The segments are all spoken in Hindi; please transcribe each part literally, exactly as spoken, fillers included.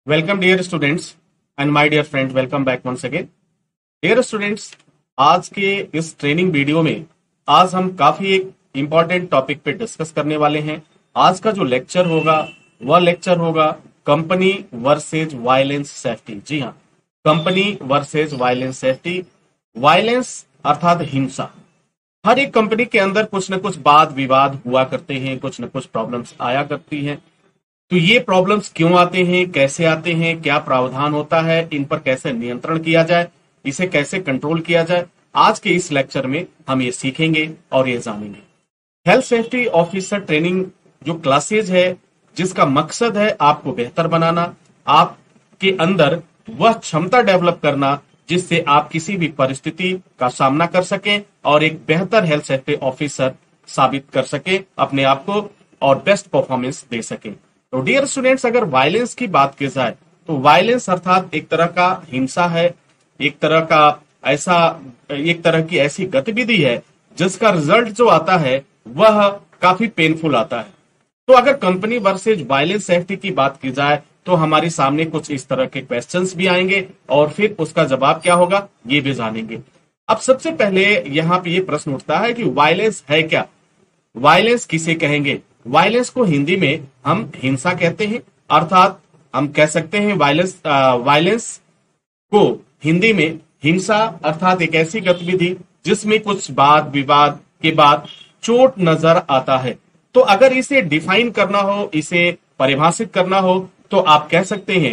Welcome dear students and my dear friend, welcome back once again. Dear students, आज के इस ट्रेनिंग वीडियो में आज हम काफी एक इंपॉर्टेंट टॉपिक पे डिस्कस करने वाले हैं। आज का जो लेक्चर होगा वह लेक्चर होगा कंपनी वर्सेज वायलेंस सेफ्टी। जी हाँ, company versus violence safety. Violence अर्थात हिंसा। हर एक कंपनी के अंदर कुछ न कुछ वाद विवाद हुआ करते हैं, कुछ न कुछ प्रॉब्लम्स आया करती हैं। तो ये प्रॉब्लम्स क्यों आते हैं, कैसे आते हैं, क्या प्रावधान होता है, इन पर कैसे नियंत्रण किया जाए, इसे कैसे कंट्रोल किया जाए, आज के इस लेक्चर में हम ये सीखेंगे और ये जानेंगे। हेल्थ सेफ्टी ऑफिसर ट्रेनिंग जो क्लासेज है, जिसका मकसद है आपको बेहतर बनाना, आपके अंदर वह क्षमता डेवलप करना जिससे आप किसी भी परिस्थिति का सामना कर सकें और एक बेहतर हेल्थ सेफ्टी ऑफिसर साबित कर सकें अपने आप को और बेस्ट परफॉर्मेंस दे सकें। तो डियर स्टूडेंट्स, अगर वायलेंस की बात की जाए तो वायलेंस अर्थात एक तरह का हिंसा है, एक तरह का ऐसा एक तरह की ऐसी गतिविधि है जिसका रिजल्ट जो आता है वह काफी पेनफुल आता है। तो अगर कंपनी वर्सेज वायलेंस सेफ्टी की बात की जाए तो हमारे सामने कुछ इस तरह के क्वेश्चंस भी आएंगे और फिर उसका जवाब क्या होगा ये भी जानेंगे। अब सबसे पहले यहाँ पे ये प्रश्न उठता है कि वायलेंस है क्या, वायलेंस किसे कहेंगे। वायलेंस को हिंदी में हम हिंसा कहते हैं, अर्थात हम कह सकते हैं वायलेंस वायलेंस को हिंदी में हिंसा अर्थात एक ऐसी गतिविधि जिसमें कुछ वाद विवाद के बाद चोट नजर आता है। तो अगर इसे डिफाइन करना हो, इसे परिभाषित करना हो तो आप कह सकते हैं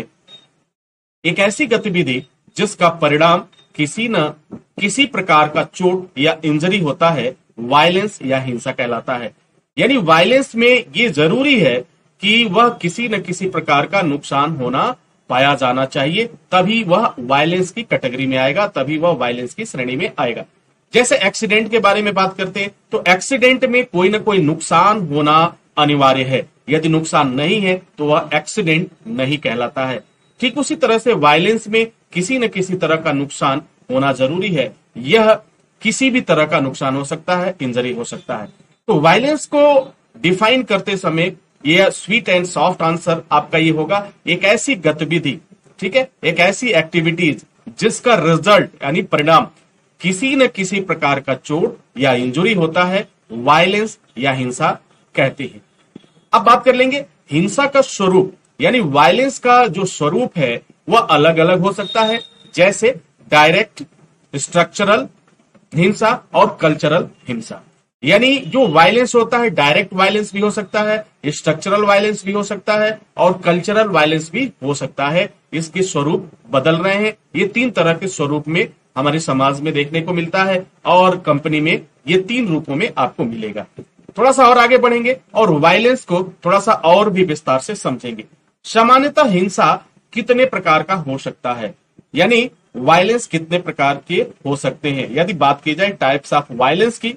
एक ऐसी गतिविधि जिसका परिणाम किसी न किसी प्रकार का चोट या इंजरी होता है, वायलेंस या हिंसा कहलाता है। यानी वायलेंस में ये जरूरी है कि वह किसी न किसी प्रकार का नुकसान होना पाया जाना चाहिए, तभी वह वायलेंस की कैटेगरी में आएगा, तभी वह वायलेंस की श्रेणी में आएगा। जैसे एक्सीडेंट के बारे में बात करते हैं तो एक्सीडेंट में कोई ना कोई नुकसान होना अनिवार्य है, यदि नुकसान नहीं है तो वह एक्सीडेंट नहीं कहलाता है। ठीक उसी तरह से वायलेंस में किसी न किसी तरह का नुकसान होना जरूरी है। यह किसी भी तरह का नुकसान हो सकता है, इंजरी हो सकता है। तो वायलेंस को डिफाइन करते समय यह स्वीट एंड सॉफ्ट आंसर आपका ये होगा, एक ऐसी गतिविधि, ठीक है, एक ऐसी एक्टिविटीज जिसका रिजल्ट यानी परिणाम किसी न किसी प्रकार का चोट या इंजुरी होता है, वायलेंस या हिंसा कहते हैं। अब बात कर लेंगे हिंसा का स्वरूप, यानी वायलेंस का जो स्वरूप है वह अलग अलग हो सकता है, जैसे डायरेक्ट, स्ट्रक्चरल हिंसा और कल्चरल हिंसा। यानी जो वायलेंस होता है डायरेक्ट वायलेंस भी हो सकता है, स्ट्रक्चरल वायलेंस भी हो सकता है और कल्चरल वायलेंस भी हो सकता है। इसके स्वरूप बदल रहे हैं। ये तीन तरह के स्वरूप में हमारे समाज में देखने को मिलता है और कंपनी में ये तीन रूपों में आपको मिलेगा। थोड़ा सा और आगे बढ़ेंगे और वायलेंस को थोड़ा सा और भी विस्तार से समझेंगे। सामान्यतः हिंसा कितने प्रकार का हो सकता है, यानी वायलेंस कितने प्रकार के हो सकते हैं। यदि बात की जाए टाइप्स ऑफ वायलेंस की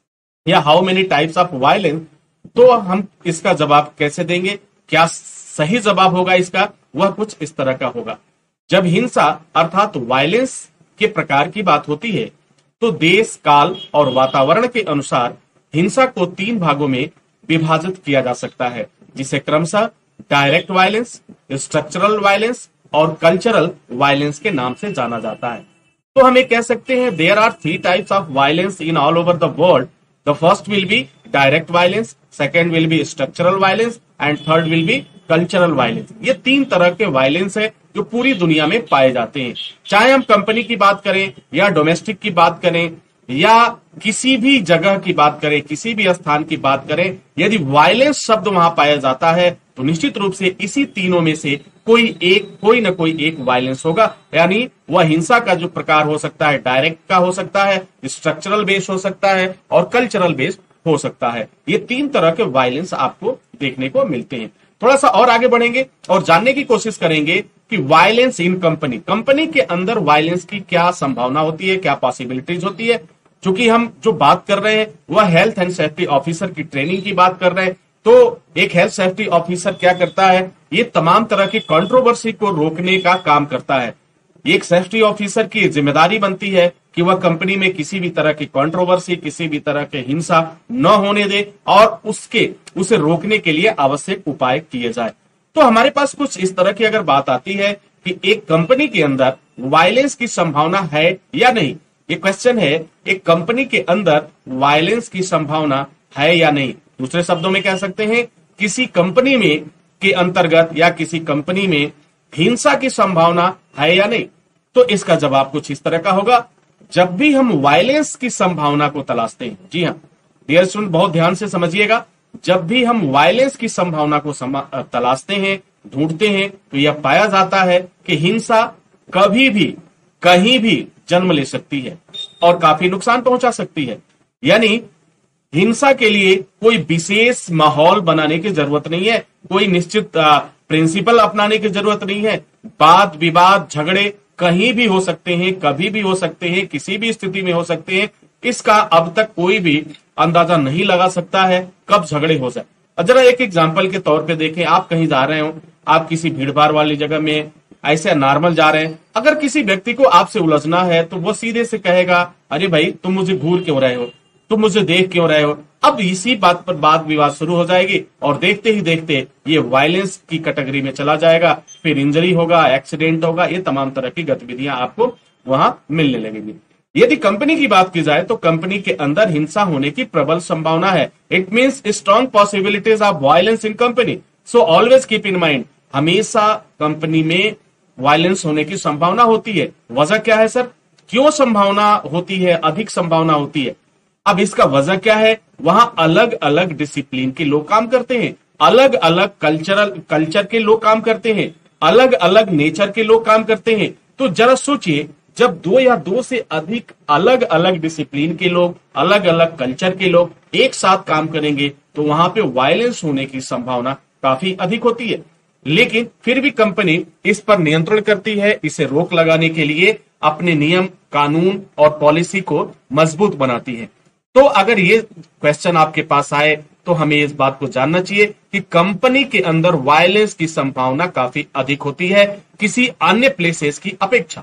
या how many types of violence, तो हम इसका जवाब कैसे देंगे, क्या सही जवाब होगा इसका, वह कुछ इस तरह का होगा। जब हिंसा अर्थात वायलेंस के प्रकार की बात होती है तो देश, काल और वातावरण के अनुसार हिंसा को तीन भागों में विभाजित किया जा सकता है, जिसे क्रमशः डायरेक्ट वायलेंस, स्ट्रक्चरल वायलेंस और कल्चरल वायलेंस के नाम से जाना जाता है। तो हम ये कह सकते हैं there are three types of violence in all over the world. The first will be direct violence, second will be structural violence and third will be cultural violence. ये तीन तरह के वायलेंस है जो पूरी दुनिया में पाए जाते हैं। चाहे हम कंपनी की बात करें या डोमेस्टिक की बात करें या किसी भी जगह की बात करें, किसी भी स्थान की बात करें, यदि वायलेंस शब्द वहां पाया जाता है तो निश्चित रूप से इसी तीनों में से कोई एक कोई ना कोई एक वायलेंस होगा। यानी वह हिंसा का जो प्रकार हो सकता है डायरेक्ट का हो सकता है, स्ट्रक्चरल बेस हो सकता है और कल्चरल बेस हो सकता है। ये तीन तरह के वायलेंस आपको देखने को मिलते हैं। थोड़ा सा और आगे बढ़ेंगे और जानने की कोशिश करेंगे कि वायलेंस इन कंपनी, कंपनी के अंदर वायलेंस की क्या संभावना होती है, क्या पॉसिबिलिटीज होती है। क्योंकि हम जो बात कर रहे हैं वह हेल्थ एंड सेफ्टी ऑफिसर की ट्रेनिंग की बात कर रहे हैं, तो एक हेल्थ सेफ्टी ऑफिसर क्या करता है, ये तमाम तरह की कंट्रोवर्सी को रोकने का काम करता है। एक सेफ्टी ऑफिसर की जिम्मेदारी बनती है कि वह कंपनी में किसी भी तरह की कंट्रोवर्सी, किसी भी तरह के हिंसा न होने दे और उसके उसे रोकने के लिए आवश्यक उपाय किए जाए। तो हमारे पास कुछ इस तरह की अगर बात आती है कि एक कंपनी के अंदर वायलेंस की संभावना है या नहीं, ये क्वेश्चन है, एक कंपनी के अंदर वायलेंस की संभावना है या नहीं। दूसरे शब्दों में कह सकते हैं किसी कंपनी में के अंतर्गत या किसी कंपनी में हिंसा की संभावना है या नहीं। तो इसका जवाब कुछ इस तरह का होगा, जब भी हम वायलेंस की संभावना को तलाशते हैं, जी हाँ डियर स्टूडेंट बहुत ध्यान से समझिएगा, जब भी हम वायलेंस की संभावना को तलाशते हैं, ढूंढते हैं, तो यह पाया जाता है कि हिंसा कभी भी कहीं भी जन्म ले सकती है और काफी नुकसान पहुंचा सकती है। यानी हिंसा के लिए कोई विशेष माहौल बनाने की जरूरत नहीं है, कोई निश्चित प्रिंसिपल अपनाने की जरूरत नहीं है। वाद विवाद झगड़े कहीं भी हो सकते हैं, कभी भी हो सकते हैं, किसी भी स्थिति में हो सकते हैं। इसका अब तक कोई भी अंदाजा नहीं लगा सकता है कब झगड़े हो जाए। जरा एक एग्जांपल के तौर पे देखें, आप कहीं जा रहे हो, आप किसी भीड़ भाड़ वाली जगह में ऐसे नॉर्मल जा रहे हैं, अगर किसी व्यक्ति को आपसे उलझना है तो वो सीधे से कहेगा, अरे भाई तुम मुझे घूर क्यों रहे हो, तुम मुझे देख क्यों रहे हो। अब इसी बात पर वाद विवाद शुरू हो जाएगी और देखते ही देखते ये वायलेंस की कैटेगरी में चला जाएगा, फिर इंजरी होगा, एक्सीडेंट होगा, ये तमाम तरह की गतिविधियां आपको वहां मिलने लगेंगी। यदि कंपनी की बात की जाए तो कंपनी के अंदर हिंसा होने की प्रबल संभावना है। It means strong possibilities of violence in company. So always keep in mind, हमेशा कंपनी में वायलेंस होने की संभावना होती है। वजह क्या है सर, क्यों संभावना होती है, अधिक संभावना होती है? अब इसका वजह क्या है, वहां अलग अलग डिसिप्लिन के लोग काम करते हैं, अलग अलग कल्चरल कल्चर के लोग काम करते हैं, अलग अलग नेचर के लोग काम करते हैं। तो जरा सोचिए, जब दो या दो से अधिक अलग अलग डिसिप्लिन के लोग, अलग अलग कल्चर के लोग एक साथ काम करेंगे तो वहां पे वायलेंस होने की संभावना काफी अधिक होती है। लेकिन फिर भी कंपनी इस पर नियंत्रण करती है, इसे रोक लगाने के लिए अपने नियम, कानून और पॉलिसी को मजबूत बनाती है। तो अगर ये क्वेश्चन आपके पास आए तो हमें इस बात को जानना चाहिए कि कंपनी के अंदर वायलेंस की संभावना काफी अधिक होती है किसी अन्य प्लेसेस की अपेक्षा।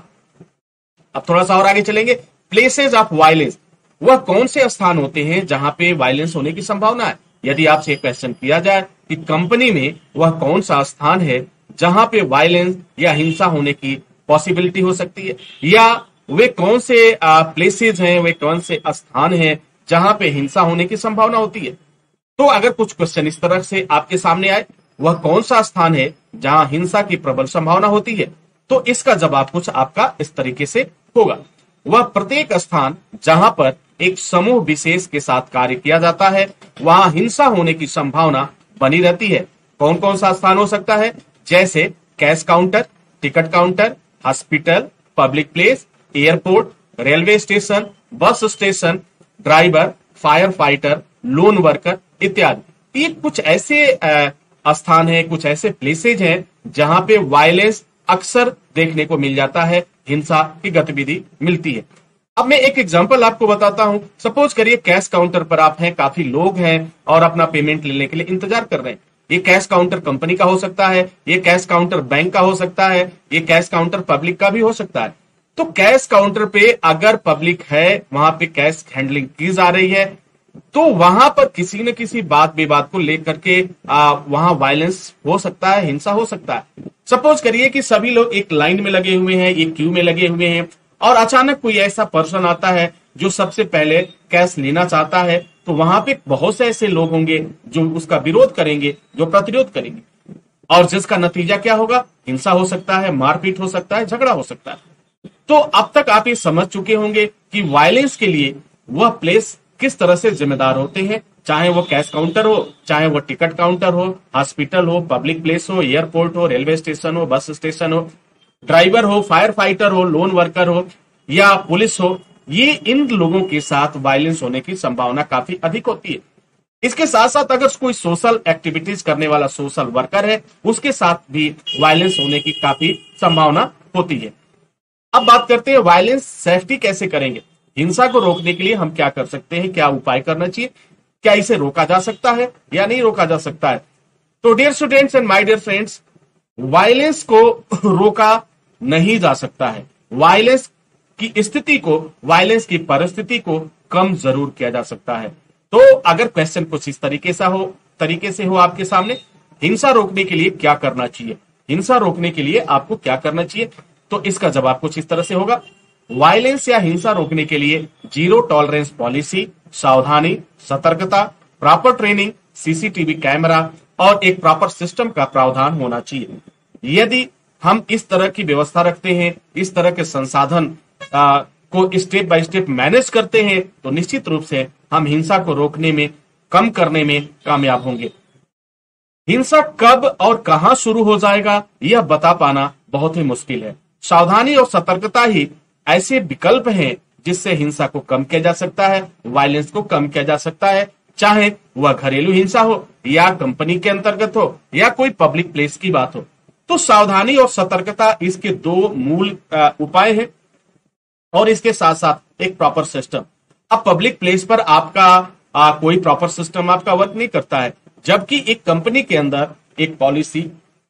अब थोड़ा सा और आगे चलेंगे, प्लेसेस ऑफ वायलेंस, वह कौन से स्थान होते हैं जहां पे वायलेंस होने की संभावना है। यदि आपसे एक क्वेश्चन किया जाए कि कंपनी में वह कौन सा स्थान है जहां पे वायलेंस या हिंसा होने की पॉसिबिलिटी हो सकती है, या वे कौन से प्लेसेस हैं, वे कौन से स्थान हैं जहां पे हिंसा होने की संभावना होती है। तो अगर कुछ क्वेश्चन इस तरह से आपके सामने आए, वह कौन सा स्थान है जहां हिंसा की प्रबल संभावना होती है, तो इसका जवाब कुछ आपका इस तरीके से होगा, वह प्रत्येक स्थान जहां पर एक समूह विशेष के साथ कार्य किया जाता है वहां हिंसा होने की संभावना बनी रहती है। कौन कौन सा स्थान हो सकता है, जैसे cash counter, ticket counter, hospital, public place, airport, railway station, bus station, driver, fire fighter, lone worker इत्यादि। ये कुछ ऐसे स्थान है, कुछ ऐसे प्लेसेज हैं जहां पे वायलेंस अक्सर देखने को मिल जाता है, हिंसा की गतिविधि मिलती है। अब मैं एक एग्जांपल आपको बताता हूं। सपोज करिए कैश काउंटर पर आप हैं, काफी लोग हैं और अपना पेमेंट लेने के लिए इंतजार कर रहे हैं। ये कैश काउंटर कंपनी का हो सकता है, ये कैश काउंटर बैंक का हो सकता है, ये कैश काउंटर पब्लिक का भी हो सकता है। तो कैश काउंटर पे अगर पब्लिक है, वहां पे कैश हैंडलिंग की जा रही है, तो वहां पर किसी न किसी बात विवाद को लेकर के आ, वहां वायलेंस हो सकता है, हिंसा हो सकता है। सपोज करिए कि सभी लोग एक लाइन में लगे हुए हैं, एक क्यू में लगे हुए हैं और अचानक कोई ऐसा पर्सन आता है जो सबसे पहले कैश लेना चाहता है, तो वहां पे बहुत से ऐसे लोग होंगे जो उसका विरोध करेंगे, जो प्रतिरोध करेंगे, और जिसका नतीजा क्या होगा, हिंसा हो सकता है, मारपीट हो सकता है, झगड़ा हो सकता है। तो अब तक आप ये समझ चुके होंगे कि वायलेंस के लिए वह प्लेस किस तरह से जिम्मेदार होते हैं, चाहे वो कैश काउंटर हो, चाहे वो टिकट काउंटर हो, हॉस्पिटल हो, पब्लिक प्लेस हो, एयरपोर्ट हो, रेलवे स्टेशन हो, बस स्टेशन हो, ड्राइवर हो, फायर फाइटर हो, लोन वर्कर हो या पुलिस हो। ये इन लोगों के साथ वायलेंस होने की संभावना काफी अधिक होती है। इसके साथ साथ अगर कोई सोशल एक्टिविटीज करने वाला सोशल वर्कर है, उसके साथ भी वायलेंस होने की काफी संभावना होती है। अब बात करते हैं वायलेंस सेफ्टी कैसे करेंगे, हिंसा को रोकने के लिए हम क्या कर सकते हैं, क्या उपाय करना चाहिए, क्या इसे रोका जा सकता है या नहीं रोका जा सकता है। तो dear students and my dear friends, violence को रोका नहीं जा सकता है। वायलेंस की स्थिति को, वायलेंस की परिस्थिति को कम जरूर किया जा सकता है। तो अगर क्वेश्चन कुछ इस तरीके से हो तरीके से हो आपके सामने, हिंसा रोकने के लिए क्या करना चाहिए? हिंसा रोकने के लिए आपको क्या करना चाहिए? तो इसका जवाब कुछ इस तरह से होगा। वायलेंस या हिंसा रोकने के लिए जीरो टॉलरेंस पॉलिसी, सावधानी, सतर्कता, प्रॉपर ट्रेनिंग, सीसीटीवी कैमरा और एक प्रॉपर सिस्टम का प्रावधान होना चाहिए। यदि हम इस तरह की व्यवस्था रखते हैं, इस तरह के संसाधन आ, को स्टेप बाय स्टेप मैनेज करते हैं, तो निश्चित रूप से हम हिंसा को रोकने में, कम करने में कामयाब होंगे। हिंसा कब और कहां शुरू हो जाएगा यह बता पाना बहुत ही मुश्किल है। सावधानी और सतर्कता ही ऐसे विकल्प हैं जिससे हिंसा को कम किया जा सकता है, वायलेंस को कम किया जा सकता है, चाहे वह घरेलू हिंसा हो या कंपनी के अंतर्गत हो या कोई पब्लिक प्लेस की बात हो। तो सावधानी और सतर्कता इसके दो मूल उपाय हैं और इसके साथ साथ एक प्रॉपर सिस्टम। अब पब्लिक प्लेस पर आपका आ, कोई प्रॉपर सिस्टम आपका वर्क नहीं करता है, जबकि एक कंपनी के अंदर एक पॉलिसी,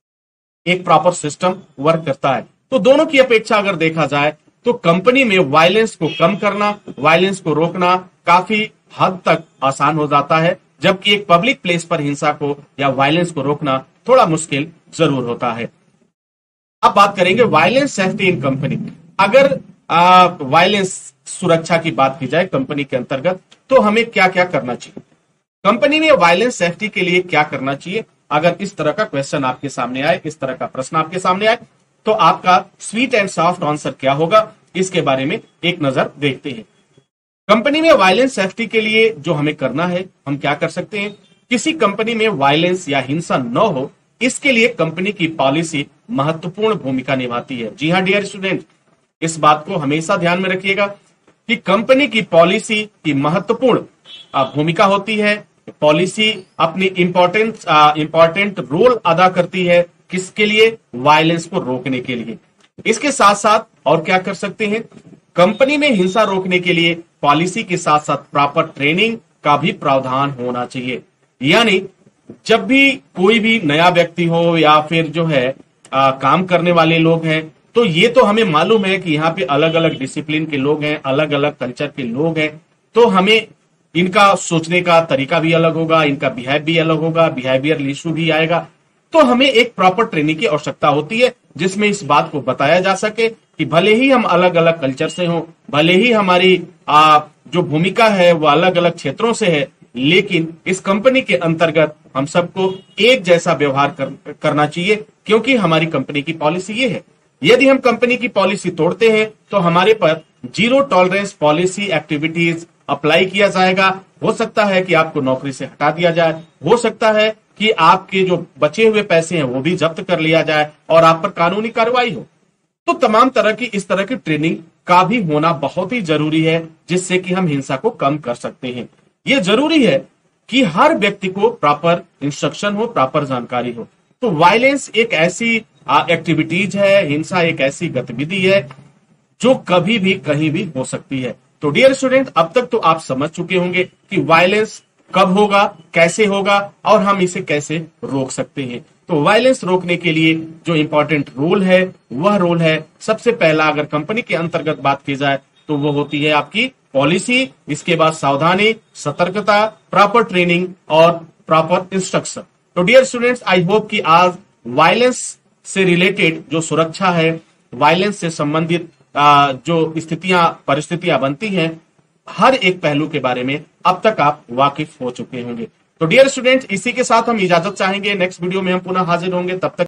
एक प्रॉपर सिस्टम वर्क करता है। तो दोनों की अपेक्षा अगर देखा जाए तो कंपनी में वायलेंस को कम करना, वायलेंस को रोकना काफी हद तक आसान हो जाता है, जबकि एक पब्लिक प्लेस पर हिंसा को या वायलेंस को रोकना थोड़ा मुश्किल जरूर होता है। अब बात करेंगे वायलेंस सेफ्टी इन कंपनी। अगर वायलेंस सुरक्षा की बात की जाए कंपनी के अंतर्गत, तो हमें क्या क्या करना चाहिए? कंपनी में वायलेंस सेफ्टी के लिए क्या करना चाहिए? अगर इस तरह का क्वेश्चन आपके सामने आए, इस तरह का प्रश्न आपके सामने आए, तो आपका स्वीट एंड सॉफ्ट आंसर क्या होगा, इसके बारे में एक नजर देखते हैं। कंपनी में वायलेंस सेफ्टी के लिए जो हमें करना है, हम क्या कर सकते हैं? किसी कंपनी में वायलेंस या हिंसा न हो, इसके लिए कंपनी की पॉलिसी महत्वपूर्ण भूमिका निभाती है। जी हां डियर स्टूडेंट, इस बात को हमेशा ध्यान में रखिएगा कि कंपनी की पॉलिसी की महत्वपूर्ण भूमिका होती है। पॉलिसी अपनी इंपॉर्टेंट इंपॉर्टेंट रोल अदा करती है, किसके लिए? वायलेंस को रोकने के लिए। इसके साथ साथ और क्या कर सकते हैं? कंपनी में हिंसा रोकने के लिए पॉलिसी के साथ साथ प्रॉपर ट्रेनिंग का भी प्रावधान होना चाहिए। यानी जब भी कोई भी नया व्यक्ति हो या फिर जो है आ, काम करने वाले लोग हैं, तो ये तो हमें मालूम है कि यहाँ पे अलग अलग डिसिप्लिन के लोग हैं, अलग अलग कल्चर के लोग हैं, तो हमें इनका सोचने का तरीका भी अलग होगा, इनका बिहेव भी अलग होगा, बिहेवियर इशू भी आएगा। तो हमें एक प्रॉपर ट्रेनिंग की आवश्यकता होती है, जिसमें इस बात को बताया जा सके कि भले ही हम अलग अलग कल्चर से हों, भले ही हमारी आ, जो भूमिका है वो अलग अलग क्षेत्रों से है, लेकिन इस कंपनी के अंतर्गत हम सबको एक जैसा व्यवहार कर, करना चाहिए, क्योंकि हमारी कंपनी की पॉलिसी ये है। यदि हम कंपनी की पॉलिसी तोड़ते हैं तो हमारे पर zero tolerance policy activities apply किया जाएगा। हो सकता है कि आपको नौकरी से हटा दिया जाए, हो सकता है कि आपके जो बचे हुए पैसे हैं वो भी जब्त कर लिया जाए और आप पर कानूनी कार्रवाई हो। तो तमाम तरह की इस तरह की ट्रेनिंग का भी होना बहुत ही जरूरी है, जिससे कि हम हिंसा को कम कर सकते हैं। यह जरूरी है कि हर व्यक्ति को प्रॉपर इंस्ट्रक्शन हो, प्रॉपर जानकारी हो। तो वायलेंस एक ऐसी एक्टिविटीज है, हिंसा एक ऐसी गतिविधि है जो कभी भी कहीं भी हो सकती है। तो डियर स्टूडेंट, अब तक तो आप समझ चुके होंगे कि वायलेंस कब होगा, कैसे होगा और हम इसे कैसे रोक सकते हैं। तो वायलेंस रोकने के लिए जो इंपॉर्टेंट रोल है वह रोल है, सबसे पहला अगर कंपनी के अंतर्गत बात की जाए तो वो होती है आपकी पॉलिसी, इसके बाद सावधानी, सतर्कता, प्रॉपर ट्रेनिंग और प्रॉपर इंस्ट्रक्शन। तो डियर स्टूडेंट्स, आई होप कि आज वायलेंस से रिलेटेड जो सुरक्षा है, वायलेंस से संबंधित जो स्थितियां परिस्थितियां बनती हैं, हर एक पहलू के बारे में अब तक आप वाकिफ हो चुके होंगे। तो डियर स्टूडेंट, इसी के साथ हम इजाजत चाहेंगे। नेक्स्ट वीडियो में हम पुनः हाजिर होंगे, तब तक